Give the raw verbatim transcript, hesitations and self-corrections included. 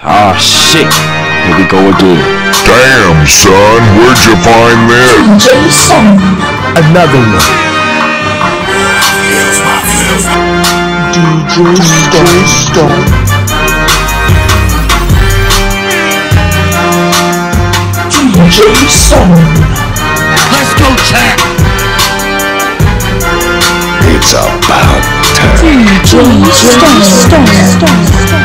Ah, shit. Here we go again. Damn, son, where'd you find this? Jason. Another one. D J Stone. D J Stone. Let's go, champ. It's about time. D J Stone. Stone. Stone.